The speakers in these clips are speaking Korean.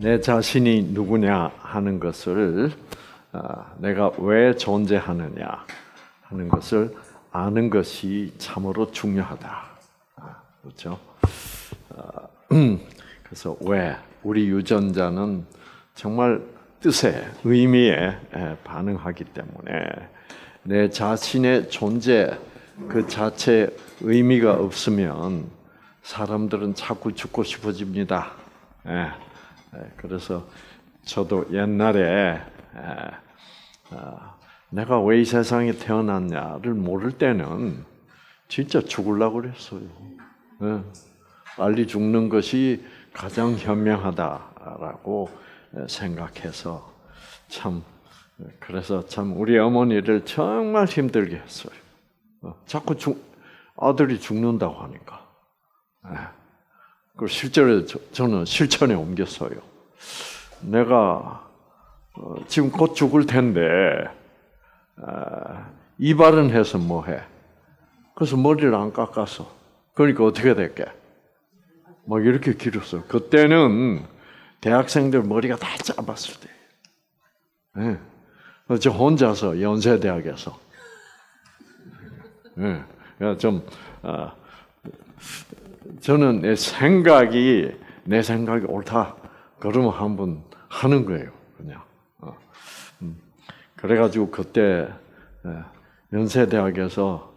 내 자신이 누구냐 하는 것을 내가 왜 존재하느냐 하는 것을 아는 것이 참으로 중요하다. 그렇죠? 그래서 왜 우리 유전자는 정말 뜻에 의미에 반응하기 때문에 내 자신의 존재 그 자체에 의미가 없으면 사람들은 자꾸 죽고 싶어집니다. 그래서 저도 옛날에 내가 왜 이 세상에 태어났냐를 모를 때는 진짜 죽으려고 그랬어요. 빨리 죽는 것이 가장 현명하다라고 생각해서 그래서 참 우리 어머니를 정말 힘들게 했어요. 자꾸 아들이 죽는다고 하니까. 그 실제로 저는 실천에 옮겼어요. 내가 지금 곧 죽을 텐데 이발은 해서 뭐해? 그래서 머리를 안 깎았어. 그러니까 어떻게 될게? 막 이렇게 길었어요. 그때는 대학생들 머리가 다 짧았을 때. 저 혼자서 연세대학에서 저는 내 생각이 옳다. 그러면 한번 하는 거예요, 그냥. 그래가지고 그때 연세대학에서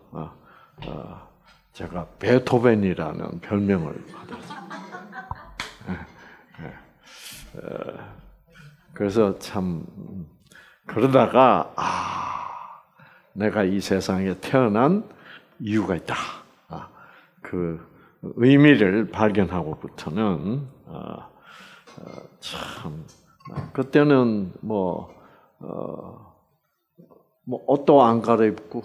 제가 베토벤이라는 별명을 받았어요. 그래서 참 그러다가 내가 이 세상에 태어난 이유가 있다. 그 의미를 발견하고부터는 참 그때는 옷도 안 갈아입고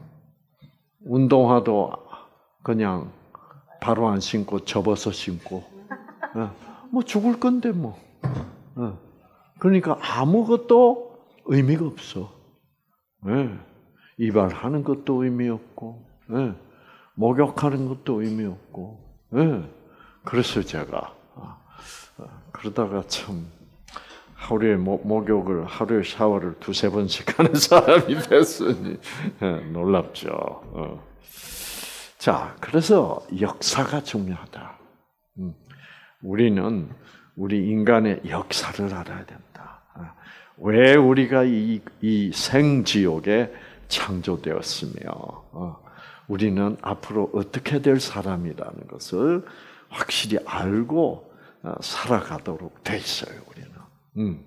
운동화도 그냥 바로 안 신고 접어서 신고 죽을 건데 그러니까 아무것도 의미가 없어. 이발하는 것도 의미 없고 목욕하는 것도 의미 없고 그래서 제가 그러다가 참 하루에 목욕을 하루에 샤워를 2-3번씩 하는 사람이 됐으니 놀랍죠. 자, 그래서 역사가 중요하다. 우리는 우리 인간의 역사를 알아야 된다. 왜 우리가 이 생지옥에 창조되었으며 우리는 앞으로 어떻게 될 사람이라는 것을 확실히 알고 살아가도록 돼 있어요, 우리는.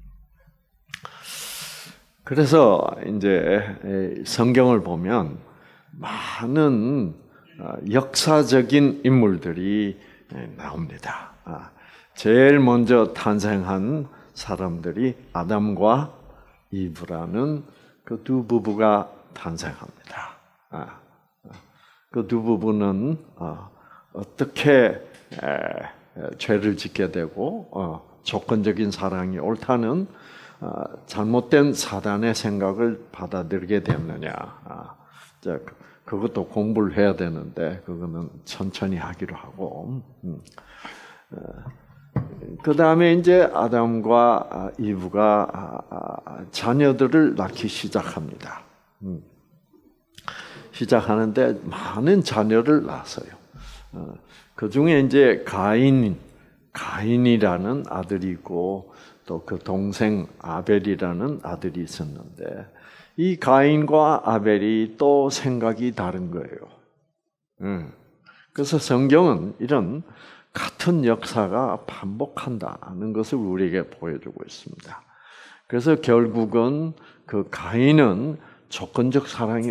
그래서 이제 성경을 보면 많은 역사적인 인물들이 나옵니다. 제일 먼저 탄생한 사람들이 아담과 이브라는 그 두 부부가 탄생합니다. 그 두 부부는 어떻게 죄를 짓게 되고 조건적인 사랑이 옳다는 잘못된 사단의 생각을 받아들이게 됐느냐. 그것도 공부를 해야 되는데 그거는 천천히 하기로 하고. 그 다음에 이제 아담과 이브가 자녀들을 낳기 시작합니다. 시작하는데 많은 자녀를 낳았어요. 그 중에 이제 가인이라는 아들이 있고 또 그 동생 아벨이라는 아들이 있었는데 이 가인과 아벨이 또 생각이 다른 거예요. 그래서 성경은 이런 같은 역사가 반복한다는 것을 우리에게 보여주고 있습니다. 그래서 결국은 그 가인은 조건적 사랑이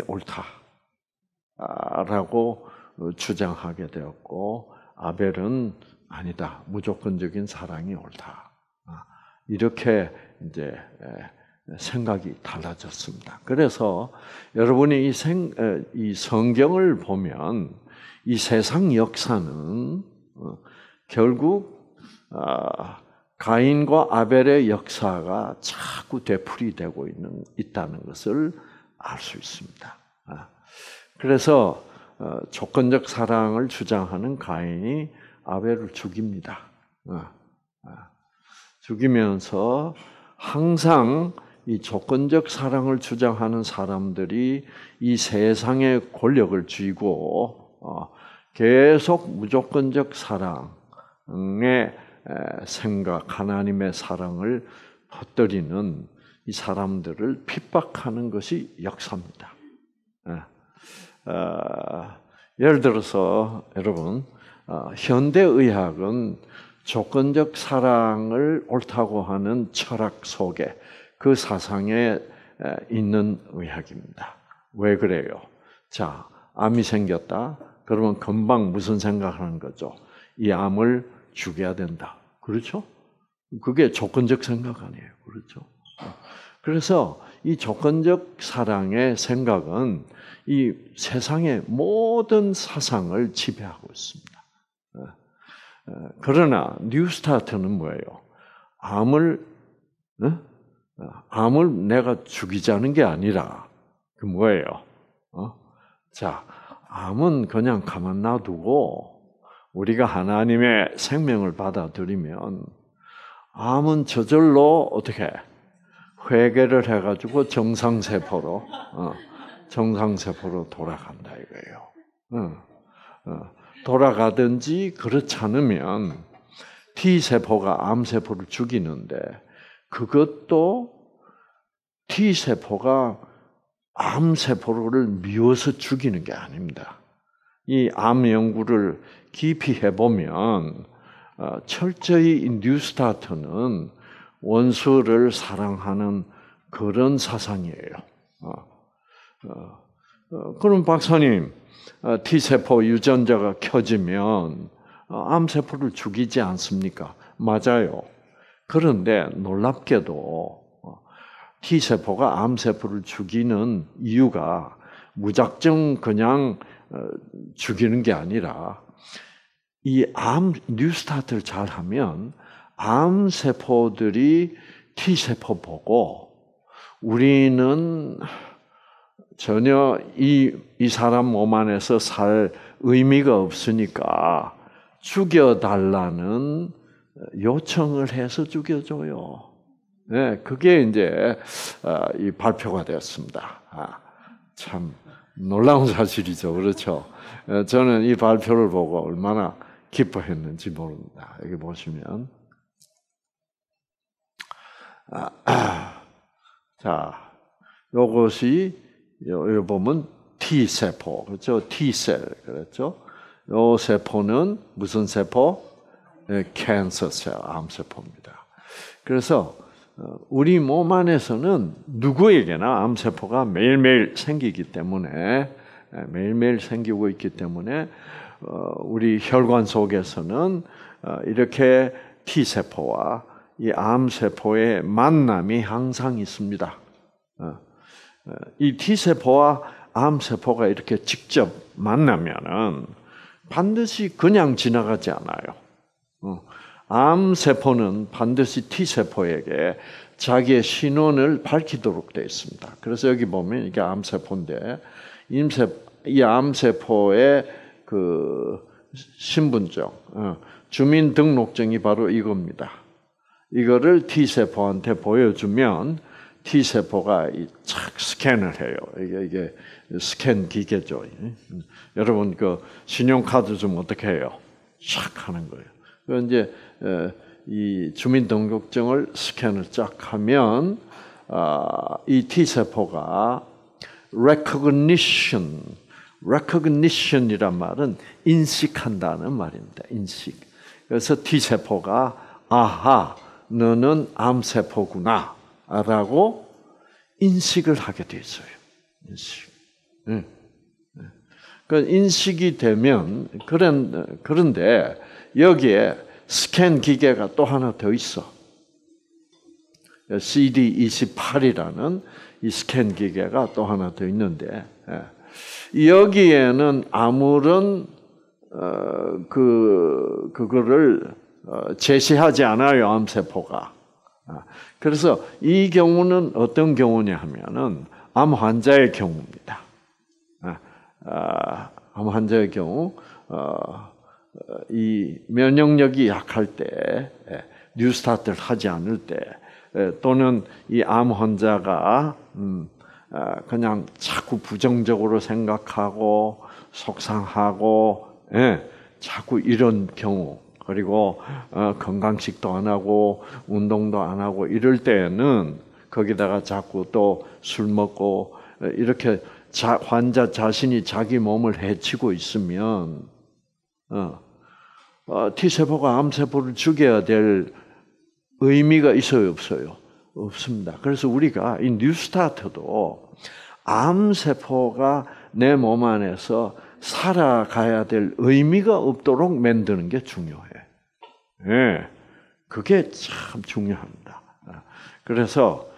옳다라고 주장하게 되었고 아벨은 아니다, 무조건적인 사랑이 옳다. 이렇게 이제 생각이 달라졌습니다. 그래서 여러분이 이 성경을 보면 이 세상 역사는 결국 가인과 아벨의 역사가 자꾸 되풀이되고 있다는 것을 알 수 있습니다. 그래서 조건적 사랑을 주장하는 가인이 아벨을 죽입니다. 죽이면서 항상 이 조건적 사랑을 주장하는 사람들이 이 세상의 권력을 쥐고 계속 무조건적 사랑의 생각, 하나님의 사랑을 퍼뜨리는 이 사람들을 핍박하는 것이 역사입니다. 예를 들어서 여러분, 현대의학은 조건적 사랑을 옳다고 하는 철학 속에 그 사상에 있는 의학입니다. 왜 그래요? 자, 암이 생겼다. 그러면 금방 무슨 생각을 하는 거죠? 이 암을 죽여야 된다. 그렇죠? 그게 조건적 생각 아니에요. 그렇죠? 그래서 이 조건적 사랑의 생각은 이 세상의 모든 사상을 지배하고 있습니다. 그러나 뉴스타트는 뭐예요? 암을 내가 죽이자는 게 아니라 그 뭐예요? 자, 암은 그냥 가만 놔두고 우리가 하나님의 생명을 받아들이면 암은 저절로 어떻게 회개를 해가지고 정상세포로 돌아간다 이거예요. 돌아가든지 그렇지 않으면 T세포가 암세포를 죽이는데 그것도 T세포가 암세포를 미워서 죽이는 게 아닙니다. 이 암 연구를 깊이 해보면 철저히 뉴스타트는 원수를 사랑하는 그런 사상이에요. 그럼 박사님, T세포 유전자가 켜지면 암세포를 죽이지 않습니까? 맞아요. 그런데 놀랍게도 T세포가 암세포를 죽이는 이유가 무작정 그냥 죽이는 게 아니라 이 암 뉴스타트를 잘하면 암세포들이 T세포 보고 우리는 전혀 이 사람 몸 안에서 살 의미가 없으니까 죽여달라는 요청을 해서 죽여줘요. 네, 그게 이제 이 발표가 되었습니다. 참 놀라운 사실이죠, 그렇죠? 저는 이 발표를 보고 얼마나 기뻐했는지 모릅니다. 여기 보시면, 자, 요것이 여기 보면 T 세포, 그렇죠? T셀, 그렇죠? 요 세포는 무슨 세포? 캔서셀, 암세포입니다. 그래서 우리 몸 안에서는 누구에게나 암세포가 매일매일 생기기 때문에 매일매일 생기고 있기 때문에 우리 혈관 속에서는 이렇게 T세포와 이 암세포의 만남이 항상 있습니다. 이 T세포와 암세포가 이렇게 직접 만나면은 반드시 그냥 지나가지 않아요. 암세포는 반드시 T세포에게 자기의 신원을 밝히도록 되어 있습니다. 그래서 여기 보면 이게 암세포인데, 이 암세포의 그 신분증, 주민등록증이 바로 이겁니다. 이거를 T세포한테 보여주면 T세포가 착 스캔을 해요. 이게 스캔 기계죠. 여러분 그 신용카드 좀 어떻게 해요? 착 하는 거예요. 그 이제 이 주민등록증을 스캔을 쫙 하면 이 T세포가 recognition이란 말은 인식한다는 말입니다. 인식. 그래서 T세포가 아하, 너는 암세포구나 라고 인식을 하게 돼 있어요. 인식. 그 인식이 되면 그런데 여기에 스캔 기계가 또 하나 더 있어. CD28이라는 이 스캔 기계가 또 하나 더 있는데 여기에는 아무런 그거를 제시하지 않아요, 암세포가. 그래서 이 경우는 어떤 경우냐 하면은 암 환자의 경우입니다. 암 환자의 경우 이 면역력이 약할 때 뉴스타트를 하지 않을 때, 또는 이 암 환자가 그냥 자꾸 부정적으로 생각하고 속상하고, 자꾸 이런 경우, 그리고 건강식도 안 하고 운동도 안 하고 이럴 때는 거기다가 자꾸 또 술 먹고 이렇게 환자 자신이 자기 몸을 해치고 있으면 T세포가 암세포를 죽여야 될 의미가 있어요, 없어요? 없습니다. 그래서 우리가 이 뉴스타트도 암세포가 내 몸 안에서 살아가야 될 의미가 없도록 만드는 게 중요해. 예, 그게 참 중요합니다. 그래서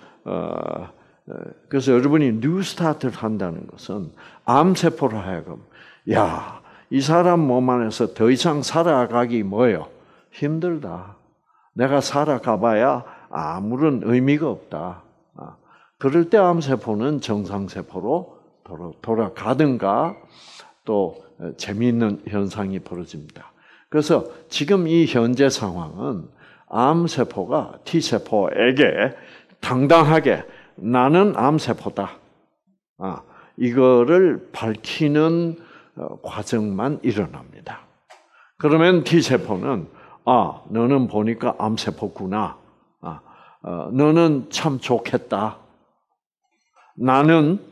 여러분이 뉴스타트를 한다는 것은 암세포로 하여금, 야, 이 사람 몸 안에서 더 이상 살아가기 뭐예요? 힘들다. 내가 살아가봐야 아무런 의미가 없다. 그럴 때 암세포는 정상세포로 돌아가든가 또 재미있는 현상이 벌어집니다. 그래서 지금 이 현재 상황은 암세포가 T세포에게 당당하게 나는 암세포다. 이거를 밝히는 과정만 일어납니다. 그러면 T세포는 너는 보니까 암세포구나. 너는 참 좋겠다. 나는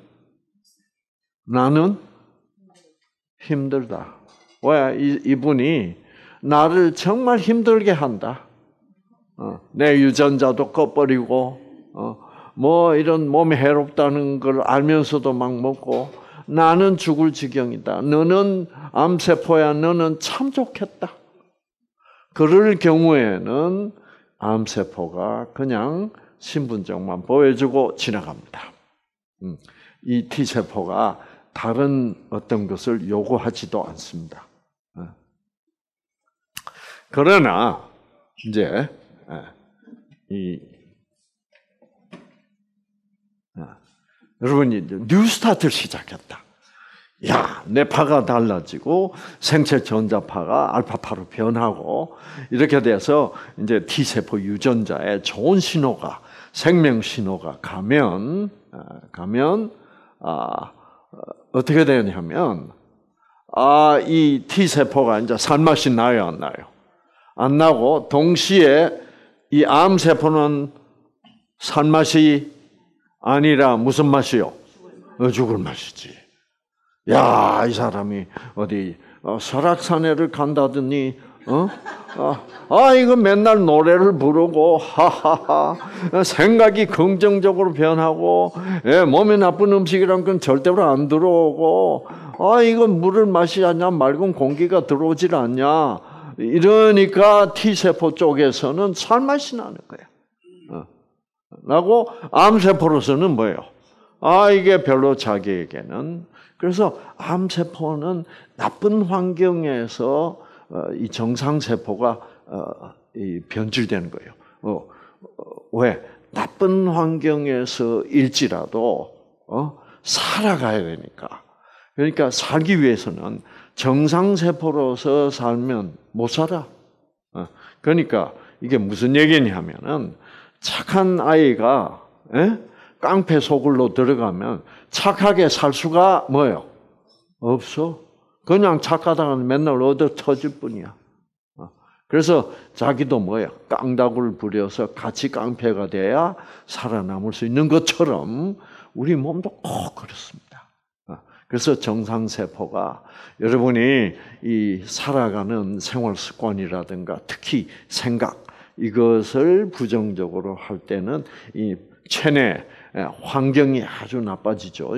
힘들다. 왜? 이분이 나를 정말 힘들게 한다. 내 유전자도 꺼버리고, 뭐 이런 몸에 해롭다는 걸 알면서도 막 먹고, 나는 죽을 지경이다. 너는 암세포야. 너는 참 좋겠다. 그럴 경우에는 암세포가 그냥 신분증만 보여주고 지나갑니다. 이 T세포가 다른 어떤 것을 요구하지도 않습니다. 그러나 이제 여러분이 뉴스타트를 시작했다. 야, 뇌파가 달라지고 생체 전자파가 알파파로 변하고 이렇게 돼서 이제 T세포 유전자에 좋은 신호가, 생명 신호가 가면 어떻게 되냐면 이 T세포가 이제 살맛이 나요, 안 나요? 안 나고 동시에 이 암세포는 살맛이 아니라 무슨 맛이요? 죽을 맛이지. 야, 이 사람이 어디 설악산에를 간다더니 이거 맨날 노래를 부르고 하하하 생각이 긍정적으로 변하고 몸에 나쁜 음식이란 건 절대로 안 들어오고 이건 물을 마시지 않냐 맑은 공기가 들어오질 않냐 이러니까 T세포 쪽에서는 살맛이 나는 거야. 라고 암세포로서는 뭐예요? 이게 별로 자기에게는. 그래서 암세포는 나쁜 환경에서 이 정상세포가 변질되는 거예요. 왜? 나쁜 환경에서 일지라도 살아가야 되니까. 그러니까 살기 위해서는 정상세포로서 살면 못 살아. 그러니까 이게 무슨 얘기냐면은 착한 아이가 깡패 소굴로 들어가면 착하게 살 수가 뭐예요? 없어. 그냥 착하다가 맨날 얻어 터질 뿐이야. 그래서 자기도 뭐야? 깡다구를 부려서 같이 깡패가 돼야 살아남을 수 있는 것처럼 우리 몸도 꼭 그렇습니다. 그래서 정상세포가 여러분이 이 살아가는 생활 습관이라든가 특히 생각 이것을 부정적으로 할 때는 이 체내 환경이 아주 나빠지죠.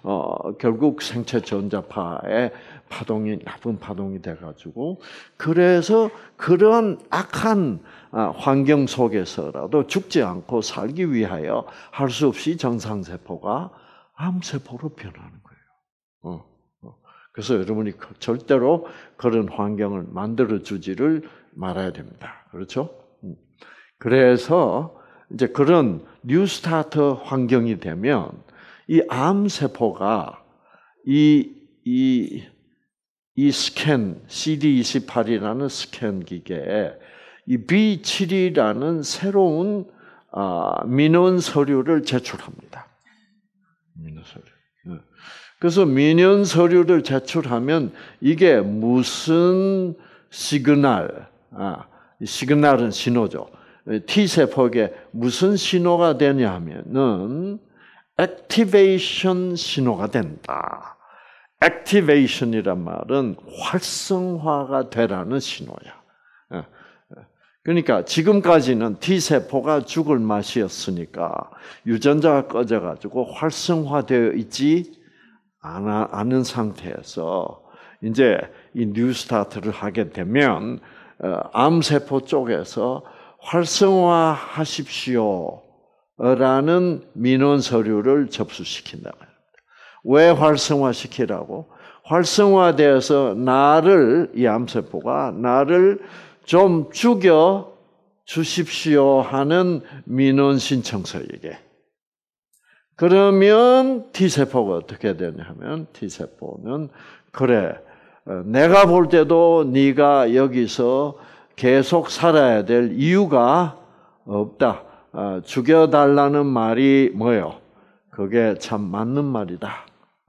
결국 생체 전자파의 파동이 나쁜 파동이 돼가지고 그래서 그런 악한 환경 속에서라도 죽지 않고 살기 위하여 할 수 없이 정상세포가 암세포로 변하는 거예요. 그래서 여러분이 절대로 그런 환경을 만들어 주지를 말아야 됩니다. 그렇죠? 그래서 이제 그런 뉴스타트 환경이 되면 이 암세포가 이 스캔 CD28이라는 스캔 기계에 이 B7이라는 새로운 민원 서류를 제출합니다. 민원 서류. 그래서 민원 서류를 제출하면 이게 무슨 시그널, 시그널은 신호죠. T세포에게 무슨 신호가 되냐 하면은 액티베이션 신호가 된다. 액티베이션이란 말은 활성화가 되라는 신호야. 그러니까 지금까지는 T세포가 죽을 맛이었으니까 유전자가 꺼져가지고 활성화되어 있지 않은 상태에서 이제 이 뉴스타트를 하게 되면 암세포 쪽에서 활성화하십시오라는 민원 서류를 접수시킨다. 왜 활성화시키라고? 활성화되어서 이 암세포가 나를 좀 죽여 주십시오 하는 민원 신청서에게. 그러면 T세포가 어떻게 되냐면 T세포는 그래 내가 볼 때도 네가 여기서 계속 살아야 될 이유가 없다. 죽여달라는 말이 뭐예요? 그게 참 맞는 말이다.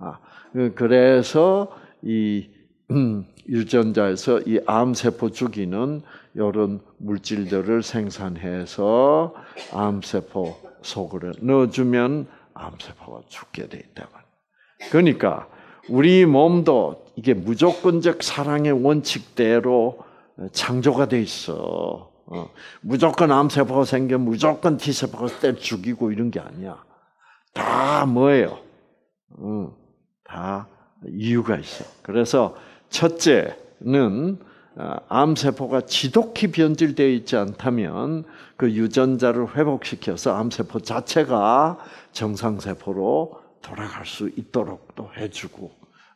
그래서 이 유전자에서 이 암세포 죽이는 이런 물질들을 생산해서 암세포 속으로 넣어주면 암세포가 죽게 돼 있다. 그러니까 우리 몸도 이게 무조건적 사랑의 원칙대로 창조가 돼 있어. 무조건 암세포가 생겨 무조건 T세포가 때 죽이고 이런 게 아니야. 다 뭐예요? 다 이유가 있어. 그래서 첫째는 암세포가 지독히 변질되어 있지 않다면 그 유전자를 회복시켜서 암세포 자체가 정상세포로 돌아갈 수 있도록 또 해주고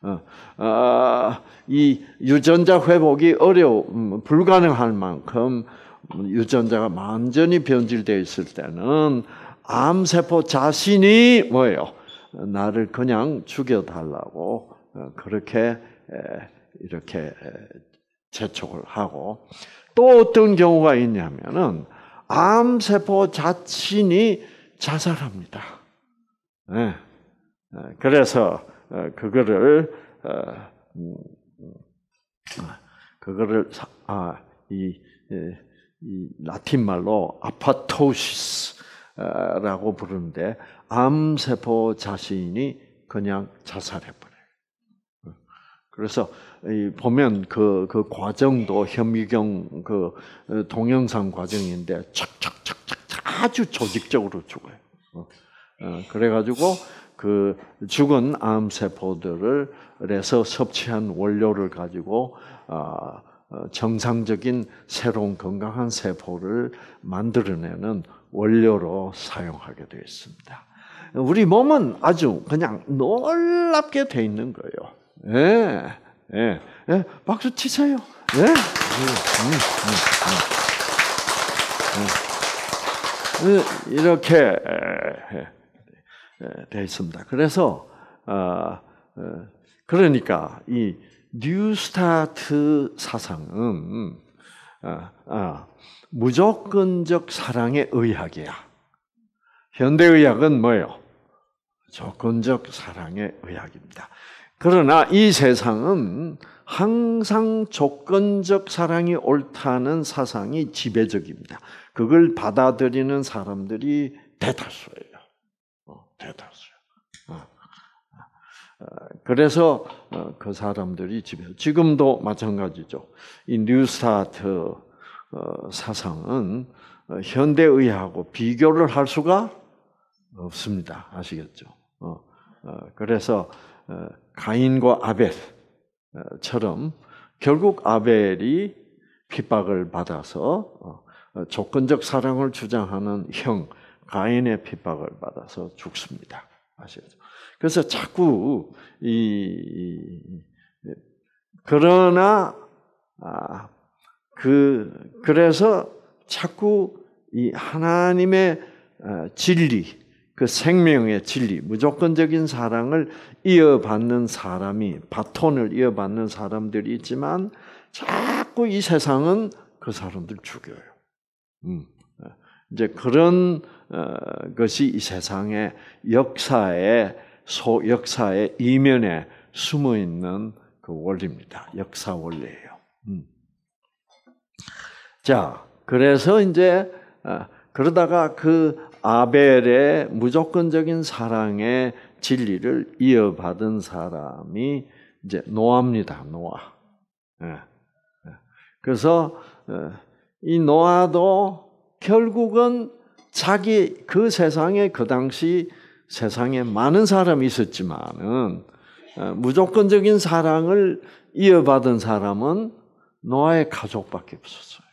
이 유전자 회복이 불가능할 만큼 유전자가 완전히 변질되어 있을 때는 암세포 자신이 뭐예요? 나를 그냥 죽여달라고 그렇게 이렇게 재촉을 하고 또 어떤 경우가 있냐면은 암세포 자신이 자살합니다. 그래서 그거를 이 라틴 말로 아파토시스라고 부르는데 암세포 자신이 그냥 자살해버려요. 그래서 보면 그 과정도 현미경 그 동영상 과정인데 착착착착 아주 조직적으로 죽어요. 그래가지고 그 죽은 암세포들에서 섭취한 원료를 가지고 정상적인 새로운 건강한 세포를 만들어내는 원료로 사용하게 되어 있습니다. 우리 몸은 아주 그냥 놀랍게 돼 있는 거예요. 박수 치세요. 이렇게 되어 있습니다. 그래서 그러니까 이 뉴스타트 사상은 무조건적 사랑의 의학이야. 현대의학은 뭐예요? 조건적 사랑의 의학입니다. 그러나 이 세상은 항상 조건적 사랑이 옳다는 사상이 지배적입니다. 그걸 받아들이는 사람들이 대다수예요. 대다수예요. 그래서 그 사람들이 지금도 마찬가지죠. 이 뉴스타트 사상은 현대의학하고 비교를 할 수가 없습니다. 아시겠죠? 그래서 가인과 아벨처럼 결국 아벨이 핍박을 받아서 조건적 사랑을 주장하는 형 가인의 핍박을 받아서 죽습니다. 아시겠죠? 그래서 자꾸 그러나 그래서 자꾸 이 하나님의 진리, 그 생명의 진리, 무조건적인 사랑을 이어받는 사람이 바톤을 이어받는 사람들이 있지만 자꾸 이 세상은 그 사람들 죽여요. 이제 그런 것이 이 세상의 역사의 이면에 숨어 있는 그 원리입니다. 역사 원리예요. 자, 그래서 이제 그러다가 그 아벨의 무조건적인 사랑의 진리를 이어받은 사람이 이제 노아입니다. 노아. 그래서 이 노아도 결국은 자기 그 세상에 그 당시 세상에 많은 사람이 있었지만은 무조건적인 사랑을 이어받은 사람은 노아의 가족밖에 없었어요.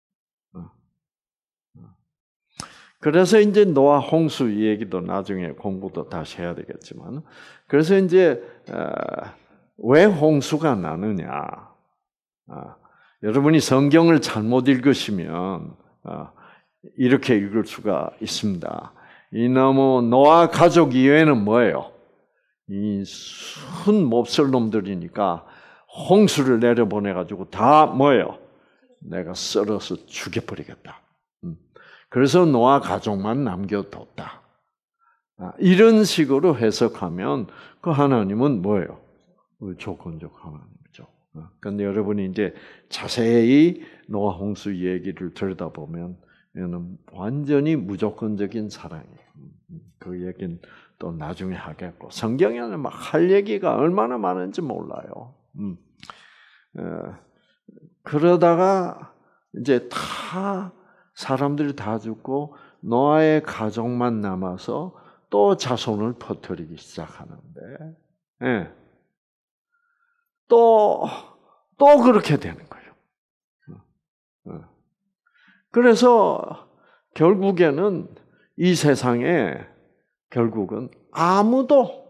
그래서 이제 노아 홍수 얘기도 나중에 공부도 다시 해야 되겠지만, 그래서 이제 왜 홍수가 나느냐? 여러분이 성경을 잘못 읽으시면 이렇게 읽을 수가 있습니다. 이놈의 노아 가족 이외에는 뭐예요? 이 순 몹쓸 놈들이니까 홍수를 내려보내가지고 다 뭐예요? 내가 썰어서 죽여버리겠다. 그래서 노아 가족만 남겨뒀다. 이런 식으로 해석하면 그 하나님은 뭐예요? 조건적 하나님이죠. 그런데 여러분이 이제 자세히 노아 홍수 얘기를 들여다보면 이는 완전히 무조건적인 사랑이에요. 그 얘기는 또 나중에 하겠고, 성경에는 막 할 얘기가 얼마나 많은지 몰라요. 그러다가 이제 사람들이 다 죽고 노아의 가족만 남아서 또 자손을 퍼뜨리기 시작하는데, 또 그렇게 되는 거예요. 그래서 결국에는 이 세상에 결국은 아무도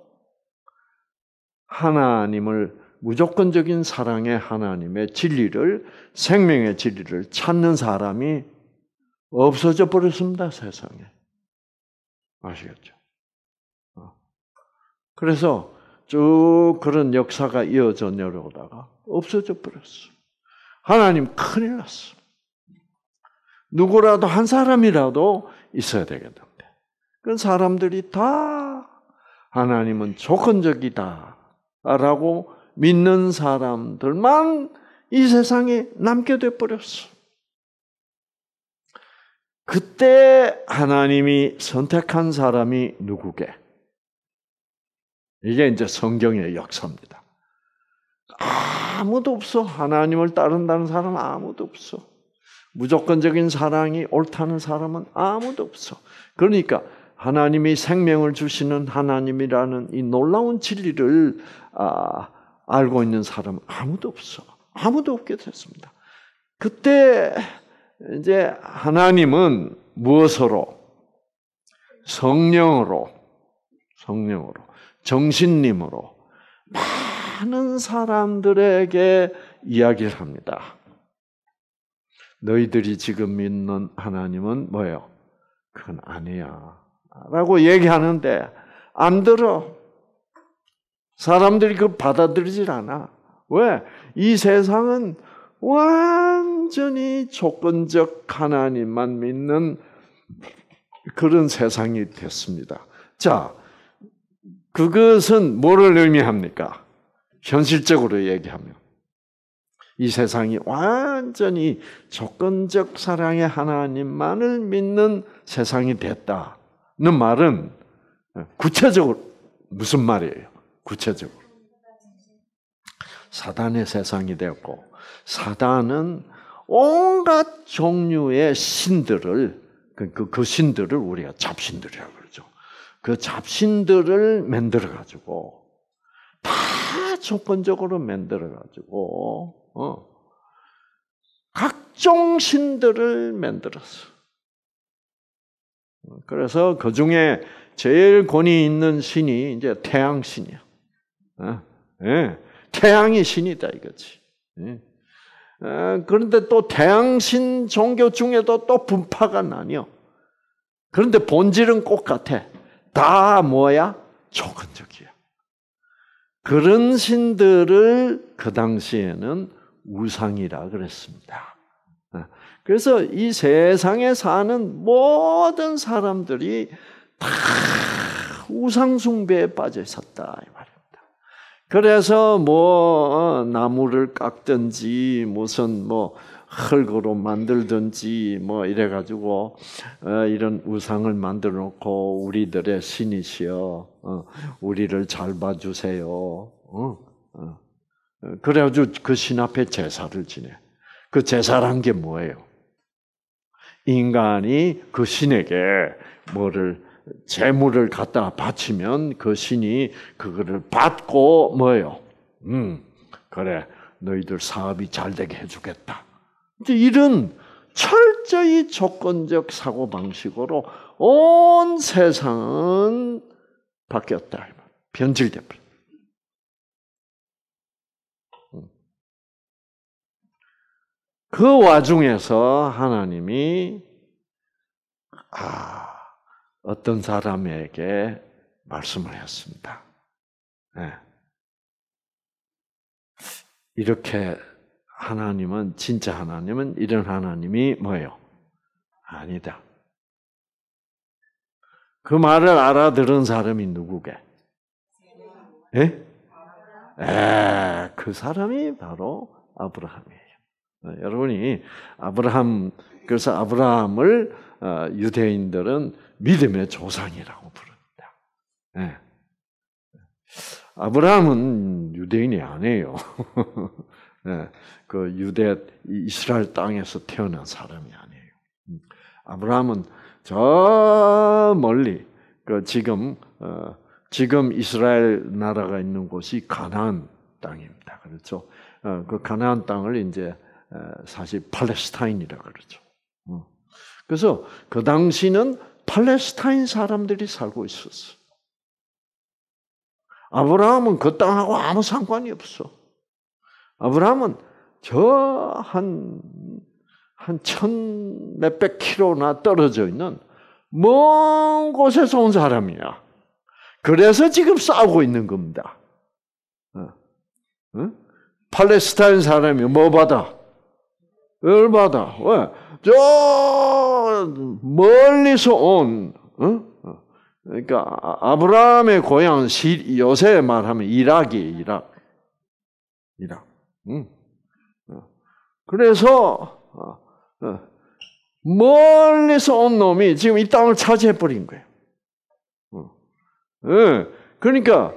하나님을 무조건적인 사랑의 하나님의 진리를, 생명의 진리를 찾는 사람이 없어져 버렸습니다, 세상에. 아시겠죠? 그래서 쭉 그런 역사가 이어져 내려오다가 없어져 버렸어. 하나님 큰일 났어. 누구라도 한 사람이라도 있어야 되겠는데. 그 사람들이 다 하나님은 조건적이다라고 믿는 사람들만 이 세상에 남게 돼 버렸어. 그때 하나님이 선택한 사람이 누구게? 이게 이제 성경의 역사입니다. 아무도 없어. 하나님을 따른다는 사람은 아무도 없어. 무조건적인 사랑이 옳다는 사람은 아무도 없어. 그러니까 하나님이 생명을 주시는 하나님이라는 이 놀라운 진리를 알고 있는 사람은 아무도 없어. 아무도 없게 됐습니다. 그때 이제 하나님은 무엇으로? 성령으로, 정신님으로 많은 사람들에게 이야기를 합니다. 너희들이 지금 믿는 하나님은 뭐예요? 그건 아니야 라고 얘기하는데 안 들어. 사람들이 그걸 받아들이질 않아. 왜? 이 세상은 완전히 조건적 하나님만 믿는 그런 세상이 됐습니다. 자, 그것은 뭐를 의미합니까? 현실적으로 얘기하면 이 세상이 완전히 조건적 사랑의 하나님만을 믿는 세상이 됐다는 말은 구체적으로 무슨 말이에요? 구체적으로 사단의 세상이 되었고, 사단은 온갖 종류의 신들을 그 신들을 우리가 잡신들이라고 그러죠. 그 잡신들을 만들어 가지고 다 조건적으로 만들어 가지고 각종 신들을 만들었어. 그래서 그 중에 제일 권위 있는 신이 이제 태양 신이야. 태양이 신이다 이거지. 그런데 또 태양신 종교 중에도 또 분파가 나뉘어. 그런데 본질은 똑같아. 다 뭐야? 조건적이야. 그런 신들을 그 당시에는 우상이라 그랬습니다. 그래서 이 세상에 사는 모든 사람들이 다 우상 숭배에 빠져 있었다 이 말입니다. 그래서 뭐 나무를 깎든지 무슨 뭐 흙으로 만들든지 뭐 이래 가지고 이런 우상을 만들어 놓고 우리들의 신이시여 우리를 잘 봐주세요. 그래가지고 그 신 앞에 제사를 지내. 그 제사란 게 뭐예요? 인간이 그 신에게 뭐를 재물을 갖다 바치면 그 신이 그거를 받고 뭐예요? 그래 너희들 사업이 잘 되게 해주겠다. 이제 이런 철저히 조건적 사고 방식으로 온 세상은 바뀌었다. 변질돼 버렸다. 그 와중에서 하나님이 어떤 사람에게 말씀을 했습니다. 네. 이렇게 하나님은 진짜 하나님은 이런 하나님이 뭐예요? 아니다. 그 말을 알아들은 사람이 누구게? 예? 그 사람이 바로 아브라함이에요. 여러분이 그래서 아브라함을 유대인들은 믿음의 조상이라고 부릅니다. 네. 아브라함은 유대인이 아니에요. 네. 그 이스라엘 땅에서 태어난 사람이 아니에요. 아브라함은 저 멀리 지금 이스라엘 나라가 있는 곳이 가나안 땅입니다. 그렇죠? 그 가나안 땅을 이제 사실 팔레스타인이라 그러죠. 그래서 그 당시는 팔레스타인 사람들이 살고 있었어. 아브라함은 그 땅하고 아무 상관이 없어. 아브라함은 저 한 천 몇백 킬로나 떨어져 있는 먼 곳에서 온 사람이야. 그래서 지금 싸우고 있는 겁니다. 팔레스타인 사람이 뭐 받아? 열 받아. 왜? 저 멀리서 온 그러니까 아브라함의 고향 요새 말하면 이락이에요. 이락. 그래서 멀리서 온 놈이 지금 이 땅을 차지해 버린 거예요. 그러니까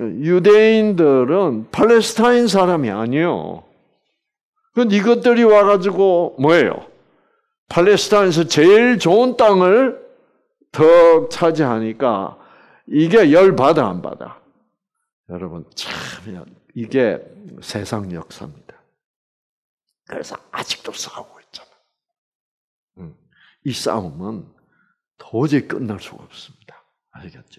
유대인들은 팔레스타인 사람이 아니에요. 그런데 이것들이 와가지고 뭐예요? 팔레스타인에서 제일 좋은 땅을 더 차지하니까 이게 열 받아 안 받아? 여러분 참 이게 세상 역사입니다. 그래서 아직도 싸우고 있잖아. 이 싸움은 도저히 끝날 수가 없습니다. 아시겠죠?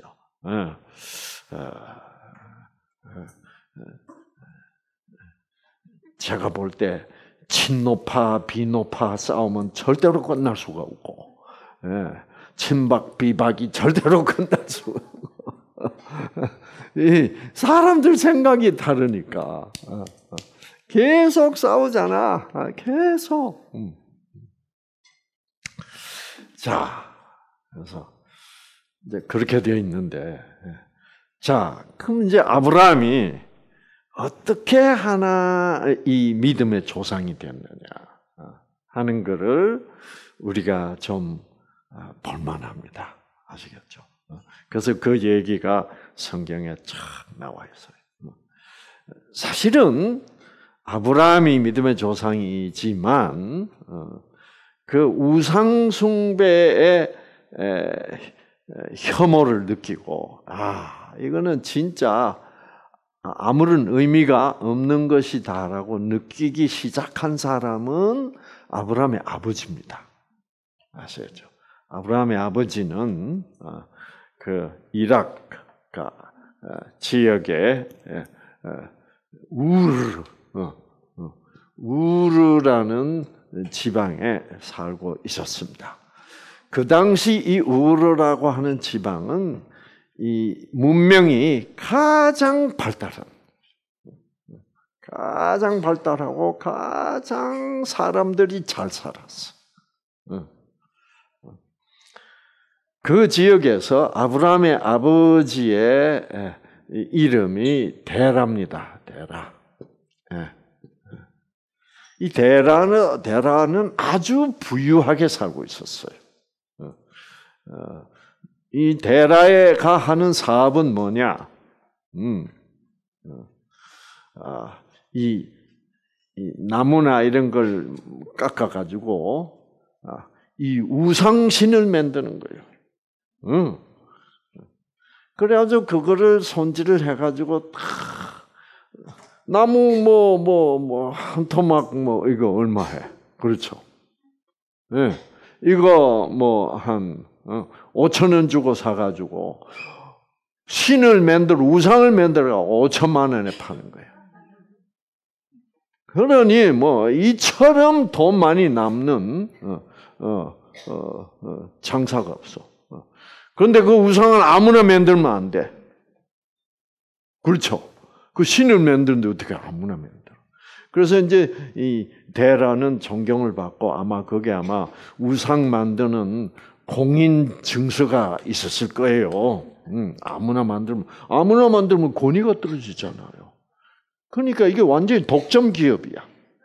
제가 볼 때 친노파 비노파 싸움은 절대로 끝날 수가 없고 친박 비박이 절대로 끝날 수가 없고 이 사람들 생각이 다르니까 계속 싸우잖아. 계속. 자, 그래서 이제 그렇게 되어 있는데, 자, 그럼 이제 아브라함이 어떻게 이 믿음의 조상이 됐느냐 하는 것을 우리가 좀 볼만합니다. 아시겠죠? 그래서 그 얘기가 성경에 쫙 나와 있어요. 사실은 아브라함이 믿음의 조상이지만 그 우상 숭배의 혐오를 느끼고 이거는 진짜 아무런 의미가 없는 것이다라고 느끼기 시작한 사람은 아브라함의 아버지입니다. 아시겠죠? 아브라함의 아버지는 그 이락 지역의 우르라는 지방에 살고 있었습니다. 그 당시 이 우르라고 하는 지방은 이 문명이 가장 발달한 가장 발달하고 가장 사람들이 잘 살았어. 그 지역에서 아브라함의 아버지의 이름이 데라입니다. 데라. 이 데라는 아주 부유하게 살고 있었어요. 이 데라가 하는 사업은 뭐냐? 이 나무나 이런 걸 깎아가지고 이 우상신을 만드는 거예요. 그래가지고 그거를 손질을 해가지고 나무 한 토막 이거 얼마 해? 그렇죠? 네. 이거 한 5,000원 주고 사가지고 신을 우상을 만들어 5천만 원에 파는 거예요. 그러니 이처럼 돈 많이 남는 장사가 없어. 그런데 그 우상을 아무나 만들면 안 돼. 그렇죠? 그 신을 만드는데 어떻게 아무나 만들어? 그래서 이제 이 데라는 존경을 받고 그게 아마 우상 만드는 공인 증서가 있었을 거예요. 아무나 만들면 권위가 떨어지잖아요. 그러니까 이게 완전히 독점 기업이야.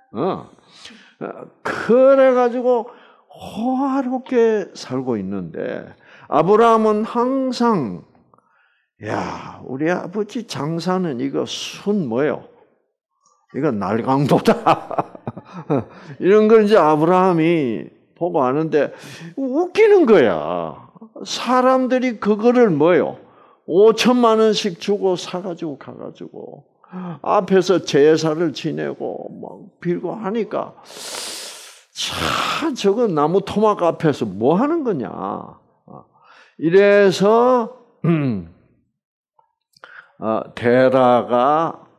그래가지고 호화롭게 살고 있는데 아브라함은 항상 우리 아버지 장사는 이거 뭐예요? 이거 날강도다. 이런 걸 이제 아브라함이 보고 아는데 웃기는 거야. 사람들이 그거를 5천만 원씩 주고 사가지고 가가지고 앞에서 제사를 지내고 빌고 하니까 참 저거 나무 토막 앞에서 뭐 하는 거냐. 이래서 데라가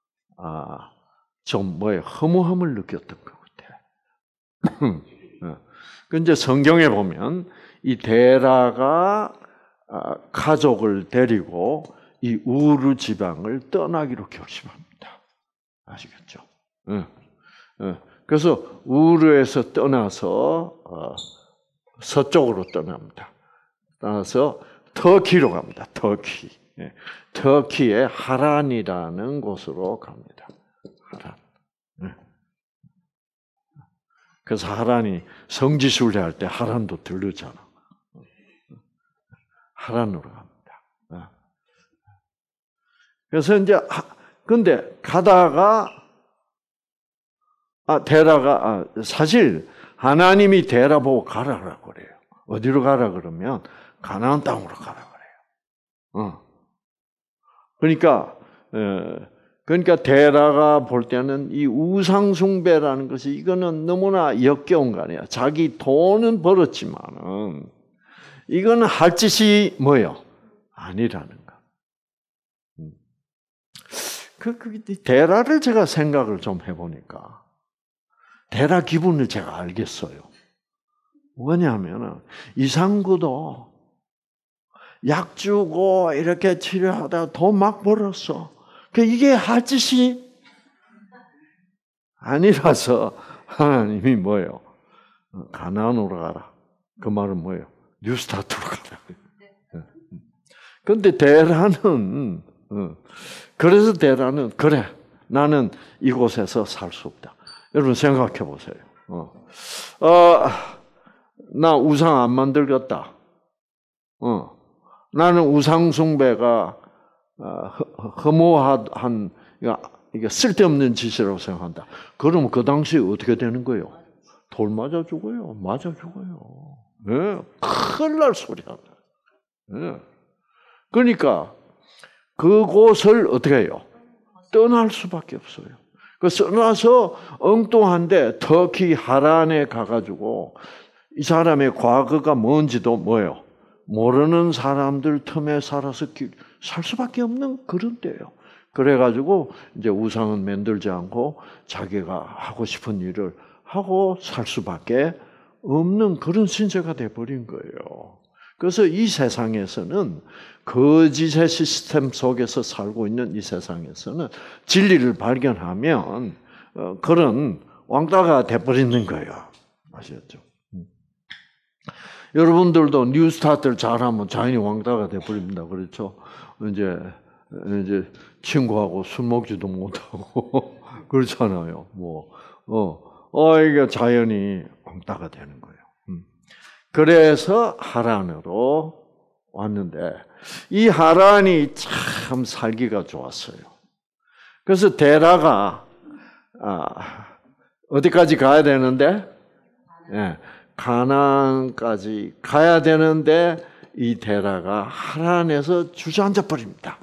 좀 허무함을 느꼈던 것 같아. 근데 성경에 보면 이 데라가 가족을 데리고 이 우르 지방을 떠나기로 결심합니다. 아시겠죠? 그래서 우르에서 떠나서 서쪽으로 떠납니다. 떠나서 터키로 갑니다. 터키의 하란이라는 곳으로 갑니다. 하란. 그래서 하란이 성지순례 할 때 하란도 들르잖아. 하란으로 갑니다. 그래서 이제 근데 가다가 데라가 사실 하나님이 데라 보고 가라고 그래요. 어디로 가라 그러면 가나안 땅으로 가라 그래요. 그러니까 데라가 볼 때는 이 우상 숭배라는 것이 이거는 너무나 역겨운 거 아니야. 자기 돈은 벌었지만은 이거는 할 짓이 뭐예요? 아니라는 거. 데라를 제가 생각을 좀 해보니까 데라 기분을 제가 알겠어요. 뭐냐면은 이상구도 약 주고 이렇게 치료하다가 돈 막 벌었어. 이게 할 짓이 아니라서 하나님이 뭐예요? 가나안으로 가라. 그 말은 뭐예요? 뉴스타트로 가라. 그런데 데라는 그래서 데라는 그래 나는 이곳에서 살 수 없다. 여러분 생각해 보세요. 나 우상 안 만들겠다. 나는 우상 숭배가 허무한 이게 쓸데없는 짓이라고 생각한다. 그러면 그 당시에 어떻게 되는 거예요? 돌 맞아 죽어요. 맞아 죽어요. 네, 큰일 날 소리야. 네. 그러니까 그곳을 어떻게 해요? 떠날 수밖에 없어요. 떠나서 엉뚱한데 터키 하란에 가가지고 이 사람의 과거가 뭔지도 뭐예요? 모르는 사람들 틈에 살아서 살 수밖에 없는 그런 때예요. 그래가지고 이제 우상은 만들지 않고 자기가 하고 싶은 일을 하고 살 수밖에 없는 그런 신세가 돼버린 거예요. 그래서 이 세상에서는 거짓의 시스템 속에서 살고 있는 이 세상에서는 진리를 발견하면 그런 왕따가 돼버리는 거예요. 아시겠죠? 여러분들도 뉴스타트를 잘하면 자연히 왕따가 돼버립니다. 그렇죠? 이제 친구하고 술 먹지도 못하고 그렇잖아요. 이게 자연히 왕따가 되는 거예요. 그래서 하란으로 왔는데 이 하란이 참 살기가 좋았어요. 그래서 데라가 어디까지 가야 되는데? 가나안까지 가야 되는데 이 데라가 하란에서 주저앉아 버립니다.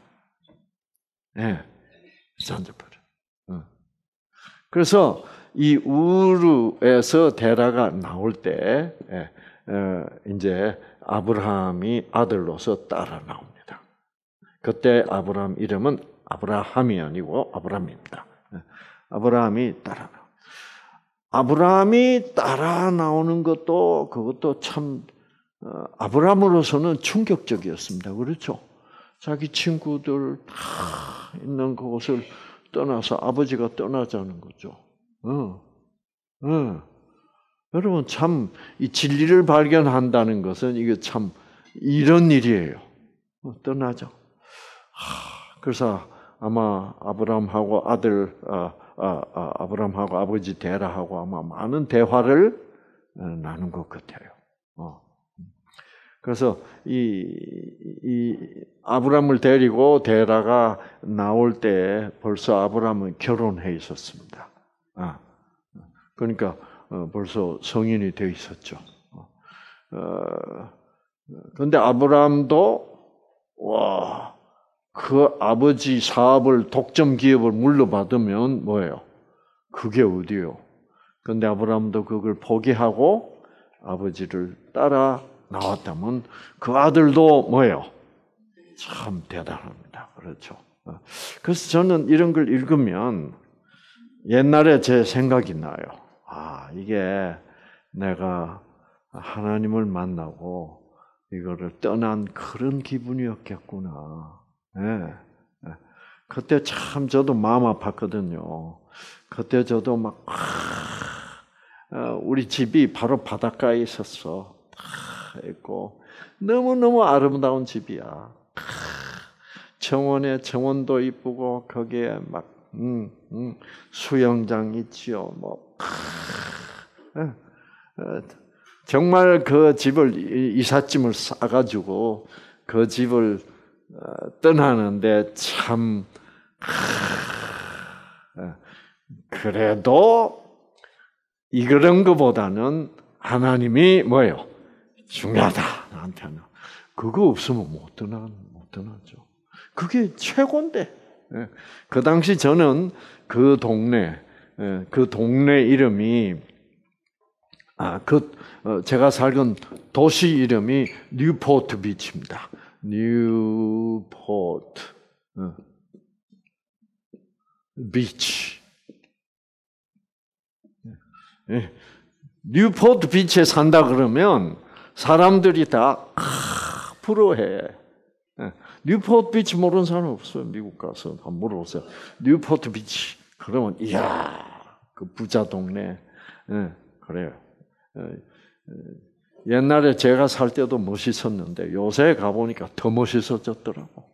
주저앉아 버려. 그래서 이 우르에서 데라가 나올 때 이제 아브라함이 아들로서 따라 나옵니다. 그때 아브라함 이름은 아브라함이 아니고 아브람입니다. 아브라함이 따라 나옵니다. 아브라함이 따라 나오는 그것도 참 아브라함으로서는 충격적이었습니다. 그렇죠? 자기 친구들 다 있는 그곳을 떠나서 아버지가 떠나자는 거죠. 여러분 참 이 진리를 발견한다는 것은 이게 참 이런 일이에요. 떠나죠. 그래서 아마 아브라함하고 아브라함하고 아버지 데라하고 아마 많은 대화를 나눈 것 같아요. 그래서 이 아브라함을 데리고 데라가 나올 때 벌써 아브라함은 결혼해 있었습니다. 그러니까 벌써 성인이 되어 있었죠. 그런데 아브라함도 그 아버지 사업을 독점 기업을 물려받으면 뭐예요? 그게 어디요? 그런데 아브라함도 그걸 포기하고 아버지를 따라 나왔다면 그 아들도 뭐예요? 참 대단합니다. 그렇죠. 그래서 저는 이런 걸 읽으면 옛날에 제 생각이 나요. 이게 내가 하나님을 만나고 이거를 떠난 그런 기분이었겠구나. 그때 참 저도 마음 아팠거든요. 그때 저도 막 우리 집이 바로 바닷가에 있었어. 있고 너무너무 아름다운 집이야. 정원도 이쁘고 거기에 막 수영장 있지요. 정말 그 집을 이삿짐을 싸가지고 그 집을 떠나는데 참 그래도 이런 것보다는 하나님이 뭐예요? 중요하다 나한테는. 그거 없으면 못 떠나죠. 그게 최고인데. 그 당시 저는 그 동네 이름이 제가 살던 도시 이름이 뉴포트 비치입니다. 뉴포트 비치. 뉴포트 비치에 산다 그러면 사람들이 다 부러워해. 뉴포트 비치 모르는 사람 없어요. 미국 가서 한번 물어보세요. 뉴포트 비치. 그러면 이야, 그 부자 동네. 그래요. 옛날에 제가 살 때도 멋있었는데 요새 가보니까 더 멋있어졌더라고.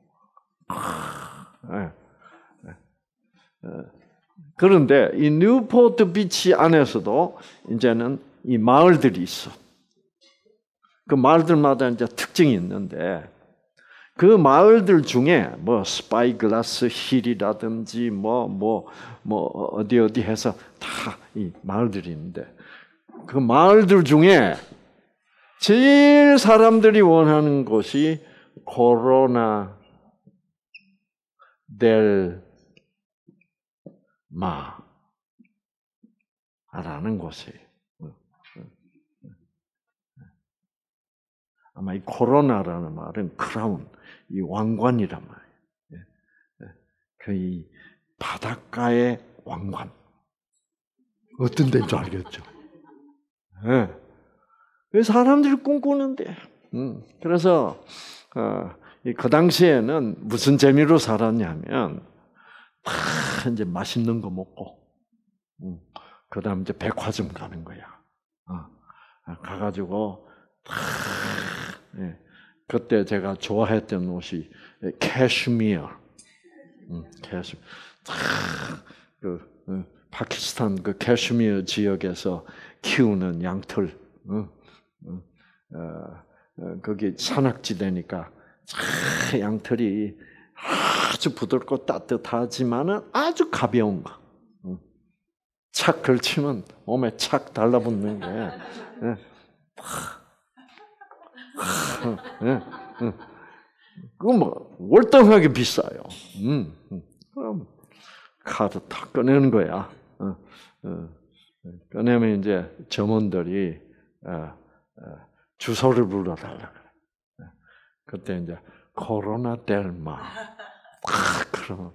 그런데 이 뉴포트 비치 안에서도 이제는 이 마을들이 있어. 그 마을들마다 이제 특징이 있는데 그 마을들 중에 뭐 스파이글라스 힐이라든지 어디 해서 다 이 마을들이 있는데 그 마을들 중에 제일 사람들이 원하는 곳이 코로나 델 마라는 곳이에요. 아마 이 코로나라는 말은 크라운, 이 왕관이란 말이에요. 그 바닷가의 왕관. 어떤 데인 줄 알겠죠? 네. 사람들이 꿈꾸는데 그래서 그 당시에는 무슨 재미로 살았냐면 이제 맛있는 거 먹고 그다음 이제 백화점 가는 거야. 가가지고 그때 제가 좋아했던 옷이 캐슈미어, 파키스탄 그 캐슈미어 지역에서 키우는 양털, 거기 산악지대니까 양털이 아주 부드럽고 따뜻하지만은 아주 가벼운 거. 착 걸치면 몸에 착 달라붙는 게. 그거 뭐 월등하게 비싸요. 그럼 카드 탁 꺼내는 거야. 꺼내면 이제 점원들이 주소를 불러달라 그래. 그때 이제 코로나 델마. 그러면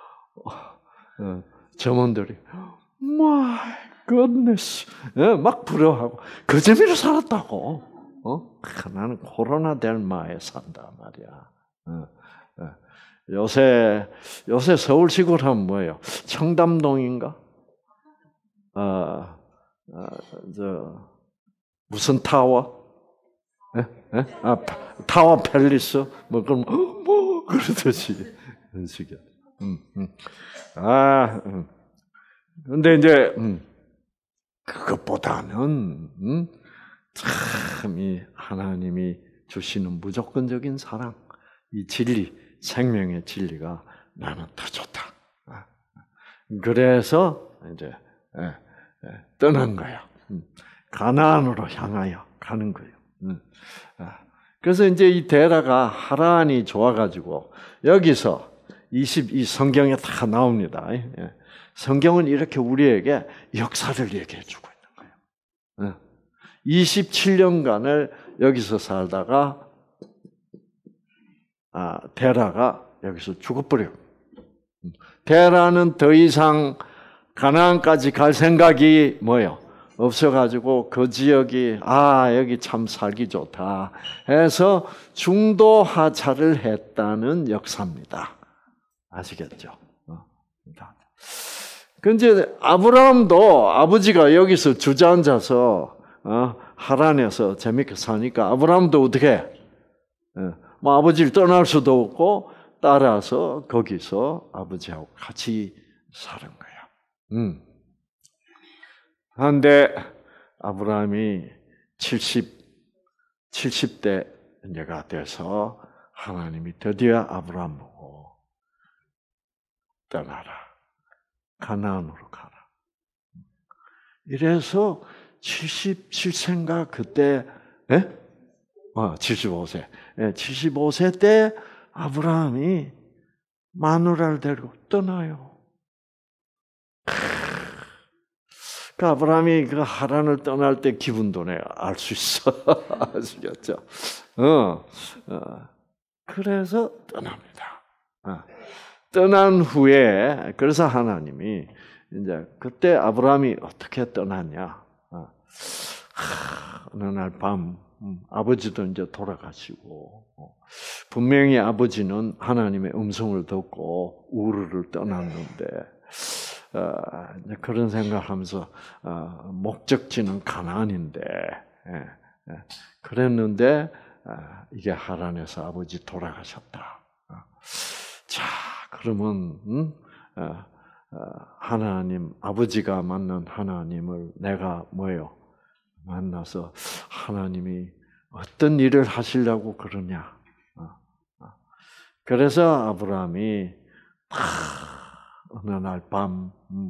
점원들이 My goodness, 막 부러워하고 그 재미로 살았다고. 나는 코로나 델마에 산다 말이야. 요새 서울 시골 하면 뭐예요? 청담동인가? 무슨 타워? 타워 팰리스? 뭐 그러듯이 그런 식이야. 근데 이제 그것보다는 참 이 하나님이 주시는 무조건적인 사랑, 이 진리, 생명의 진리가 나는 더 좋다. 그래서 이제 떠난 거야. 가나안으로 향하여 가는 거예요. 그래서 이제 이 데라가 하란이 좋아가지고 여기서 이 성경에 다 나옵니다. 성경은 이렇게 우리에게 역사를 얘기해주고 있는 거예요. 27년간을 여기서 살다가 데라가 여기서 죽어버려. 데라는 더 이상 가나안까지 갈 생각이 뭐예요? 없어가지고 그 지역이 여기 참 살기 좋다 해서 중도 하차를 했다는 역사입니다. 아시겠죠? 근데 아브라함도 아버지가 여기서 주저앉아서 하란에서 재밌게 사니까 아브라함도 어떻게 해? 뭐 아버지를 떠날 수도 없고 따라서 거기서 아버지하고 같이 사는 거야. 그런데 아브라함이 70대가 돼서 하나님이 드디어 아브라함 보고 떠나라. 가나안으로 가라. 이래서 77세인가 그때 75세. 75세 때 아브라함이 마누라를 데리고 떠나요. 그 아브라함이 그 하란을 떠날 때 기분도 내가 알 수 있어. 아시겠죠? 그래서 떠납니다. 떠난 후에 그래서 하나님이 이제 그때 아브라함이 어떻게 떠났냐? 어느 날 밤 아버지도 이제 돌아가시고 분명히 아버지는 하나님의 음성을 듣고 우르를 떠났는데 그런 생각하면서 목적지는 가나안인데 그랬는데 이게 하란에서 아버지 돌아가셨다. 자 그러면 하나님 아버지가 만난 하나님을 내가 뭐예요? 만나서 하나님이 어떤 일을 하시려고 그러냐? 그래서 아브라함이 어느 날 밤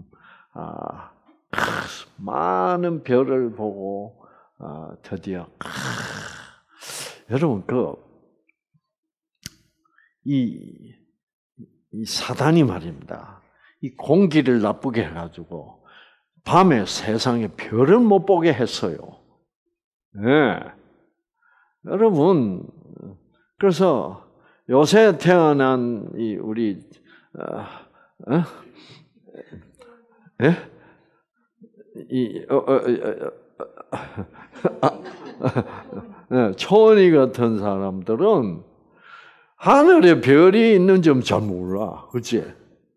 많은 별을 보고 드디어 여러분 이 사단이 말입니다. 이 공기를 나쁘게 해가지고 밤에 세상에 별을 못 보게 했어요. 네. 여러분 그래서 요새 태어난 이 우리 초원이 같은 사람들은 하늘에 별이 있는 점 잘 몰라. 그치?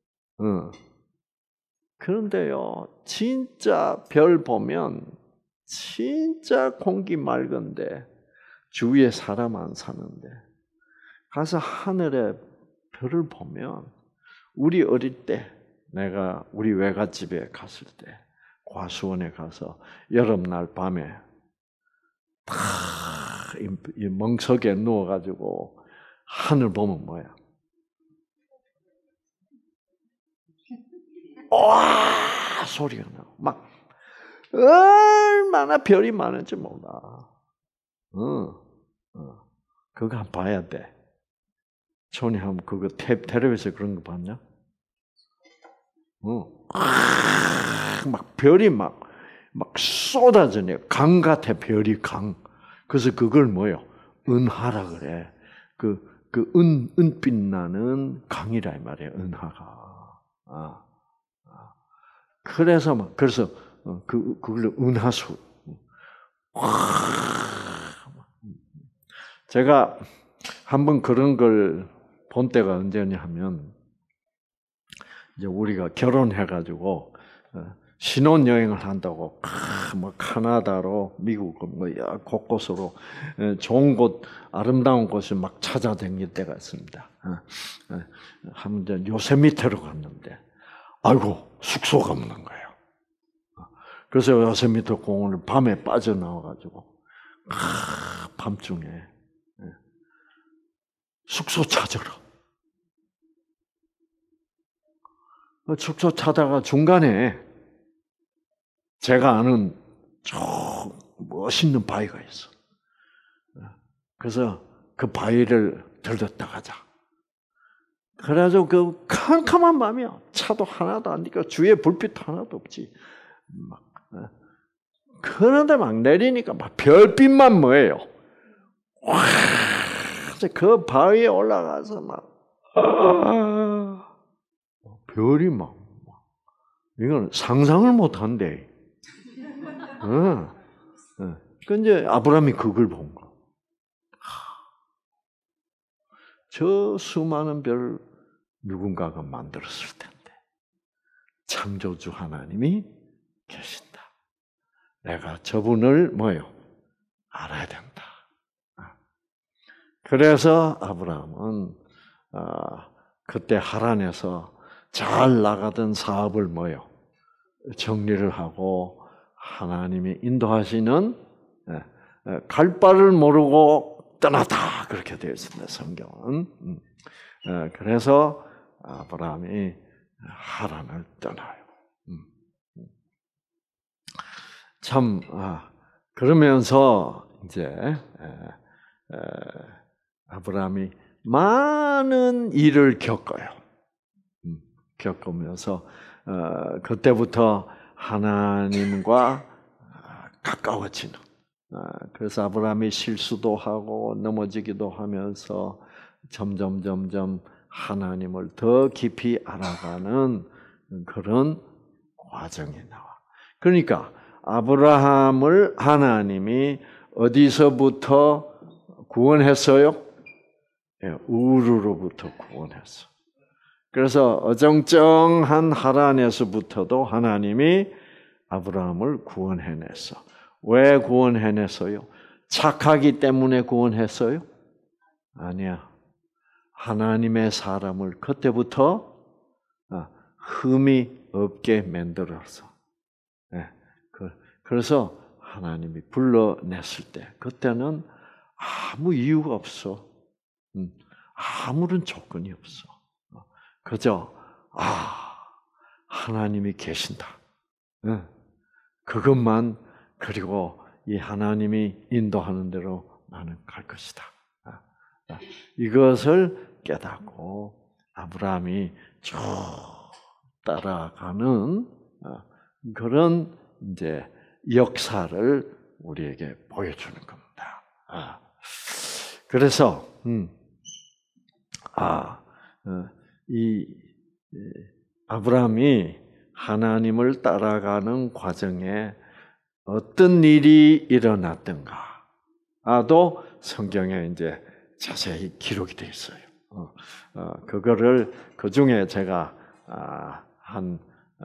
그런데요, 진짜 별 보면 진짜 공기 맑은데 주위에 사람 안 사는데 가서 하늘에 별을 보면 우리 어릴 때 내가 우리 외갓집에 갔을 때 과수원에 가서 여름날 밤에 이 멍석에 누워가지고 하늘 보면 뭐야? 와 소리가 나고 막 얼마나 별이 많은지 몰라. 그거 한번 봐야 돼. 손이 한번 그거 텔레비에서 그런 거 봤냐? 막 별이 막 쏟아지네. 강 같아 별이 강. 그래서 그걸 뭐요? 은하라 그래. 은빛 나는 강이라 이 말이야. 은하가. 그래서 그걸로 은하수. 제가 한번 그런 걸 본 때가 언제냐 하면 이제 우리가 결혼해가지고 신혼여행을 한다고 뭐 카나다로 미국 뭐 곳곳으로 좋은 곳 아름다운 곳을 막 찾아다닐 때가 있습니다. 한번 요세미테로 갔는데 아이고 숙소가 없는 거예요. 그래서 요세미테 공원을 밤에 빠져나와가지고 밤중에 숙소 찾으러. 숙소 찾다가 중간에 제가 아는 저 멋있는 바위가 있어. 그래서 그 바위를 들렀다 가자. 그래가지고 그 캄캄한 밤이야. 차도 하나도 안 되니까 주위에 불빛 하나도 없지. 그런데 막 내리니까 막 별빛만 뭐예요. 와, 그 바위에 올라가서 막 별이 막 이건 상상을 못 한대. 그 이제 아브라함이 그걸 본 거. 저 수많은 별 누군가가 만들었을 텐데 창조주 하나님이 계신다. 내가 저분을 뭐요? 알아야 된다. 그래서 아브라함은 그때 하란에서 잘 나가던 사업을 뭐요? 정리를 하고 하나님이 인도하시는 갈 바를 모르고 떠났다 그렇게 되어 있습니다. 성경은. 그래서 아브라함이 하란을 떠나요. 참 그러면서 이제 아브라함이 많은 일을 겪어요. 겪으면서 그때부터 하나님과 가까워지는. 그래서 아브라함이 실수도 하고 넘어지기도 하면서 점점 하나님을 더 깊이 알아가는 그런 과정이 나와. 그러니까 아브라함을 하나님이 어디서부터 구원했어요? 우르로부터 구원했어. 그래서 어정쩡한 하란에서부터도 하나님이 아브라함을 구원해냈어. 왜 구원해냈어요? 착하기 때문에 구원했어요? 아니야. 하나님의 사람을 그때부터 흠이 없게 만들어서. 그래서 하나님이 불러냈을 때 그때는 아무 이유가 없어. 아무런 조건이 없어. 그저 하나님이 계신다. 그것만 그리고 이 하나님이 인도하는 대로 나는 갈 것이다. 이것을 깨닫고 아브라함이 쭉 따라가는 그런 이제 역사를 우리에게 보여주는 겁니다. 그래서 이 아브라함이 하나님을 따라가는 과정에 어떤 일이 일어났던가? 아도 성경에 이제 자세히 기록이 되어 있어요. 그거를 그 중에 제가 한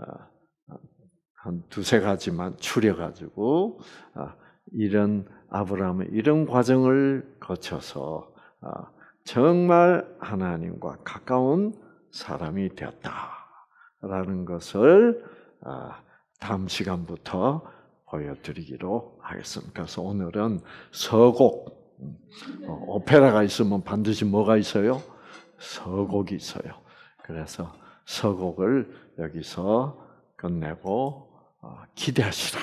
두세 가지만 추려가지고 이런 아브라함의 이런 과정을 거쳐서 정말 하나님과 가까운 사람이 되었다라는 것을 다음 시간부터 보여드리기로 하겠습니다. 그래서 오늘은 서곡, 오페라가 있으면 반드시 뭐가 있어요? 서곡이 있어요. 그래서 서곡을 여기서 끝내고 기대하시라.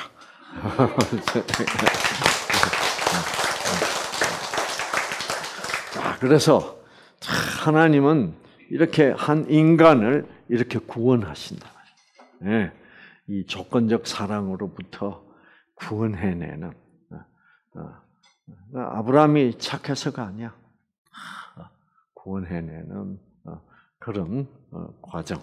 그래서 하나님은 이렇게 한 인간을 이렇게 구원하신다. 네, 이 조건적 사랑으로부터 구원해내는 아브라함이 착해서가 아니야. 구원해내는 그런 과정을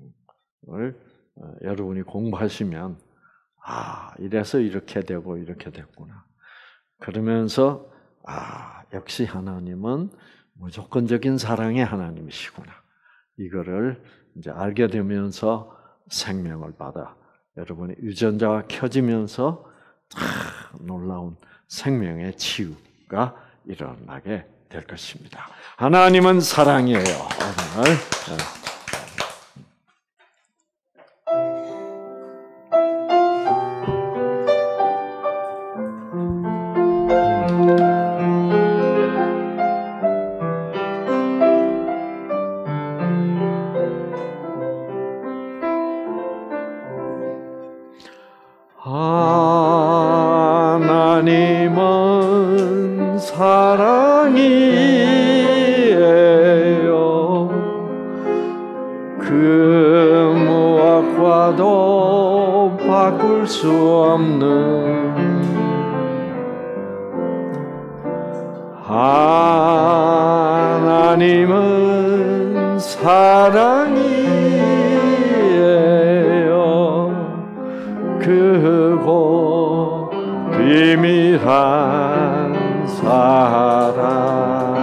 여러분이 공부하시면 이래서 이렇게 되고 이렇게 됐구나. 그러면서 역시 하나님은 무조건적인 사랑의 하나님이시구나. 이거를 이제 알게 되면서 생명을 받아 여러분의 유전자가 켜지면서 놀라운 생명의 치유가 일어나게 될 것입니다. 하나님은 사랑이에요. 오늘. 하나님은 사랑이에요. 그 무엇과도 바꿀 수 없는 하나님은 사랑이에요. 크고 비밀한 사랑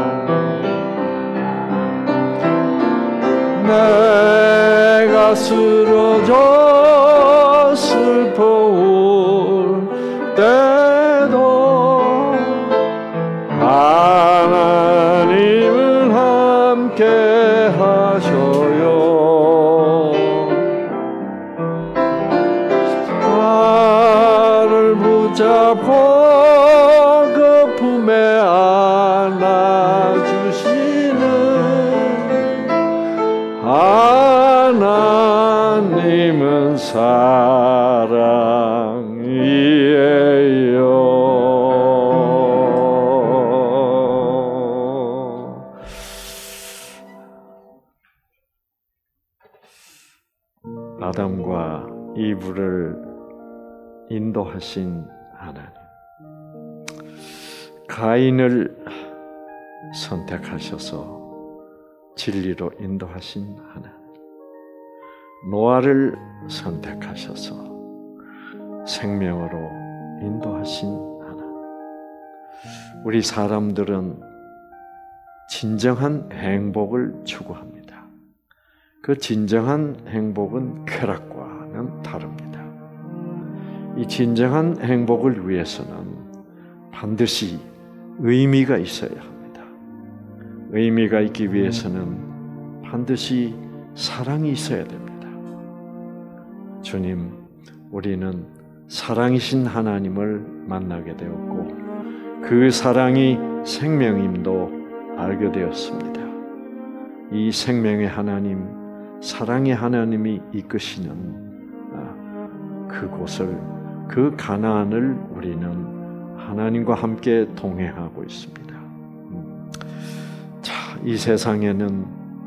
내가 쓰러져 슬퍼올 때도 하나님은 함께 하셔요. 나를 붙잡고 그 품에 안아주시는 하나님은 사랑이에요. 아담과 이브를 인도하신 하나님, 가인을 선택하셔서 진리로 인도하신 하나님, 노아를 선택하셔서 생명으로 인도하신 하나님. 우리 사람들은 진정한 행복을 추구합니다. 그 진정한 행복은 쾌락과는 다릅니다. 이 진정한 행복을 위해서는 반드시 의미가 있어야 합니다. 의미가 있기 위해서는 반드시 사랑이 있어야 됩니다. 주님, 우리는 사랑이신 하나님을 만나게 되었고 그 사랑이 생명임도 알게 되었습니다. 이 생명의 하나님, 사랑의 하나님이 이끄시는 그곳을, 그 가나안을 우리는 하나님과 함께 동행하고 있습니다. 자, 이 세상에는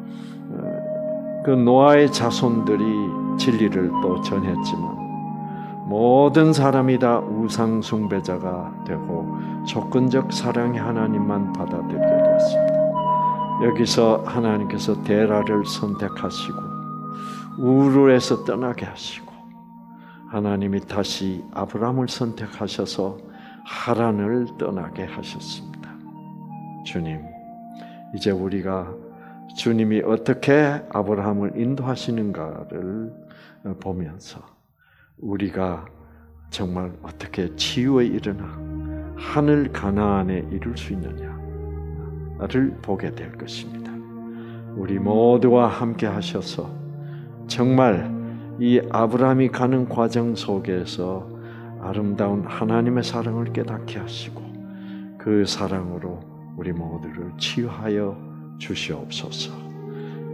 그 노아의 자손들이 진리를 또 전했지만 모든 사람이 다 우상 숭배자가 되고 조건적 사랑의 하나님만 받아들이게 되었습니다. 여기서 하나님께서 데라를 선택하시고 우르에서 떠나게 하시고 하나님이 다시 아브라함을 선택하셔서 하란을 떠나게 하셨습니다. 주님, 이제 우리가 주님이 어떻게 아브라함을 인도하시는가를 보면서 우리가 정말 어떻게 치유에 일어나 하늘 가나안에 이룰 수 있느냐를 보게 될 것입니다. 우리 모두와 함께 하셔서 정말 이 아브라함이 가는 과정 속에서 아름다운 하나님의 사랑을 깨닫게 하시고 그 사랑으로 우리 모두를 치유하여 주시옵소서.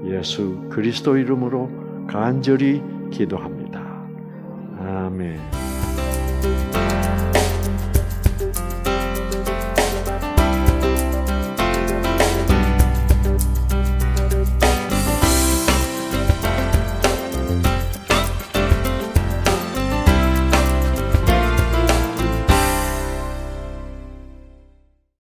예수 그리스도 이름으로 간절히 기도합니다. 아멘.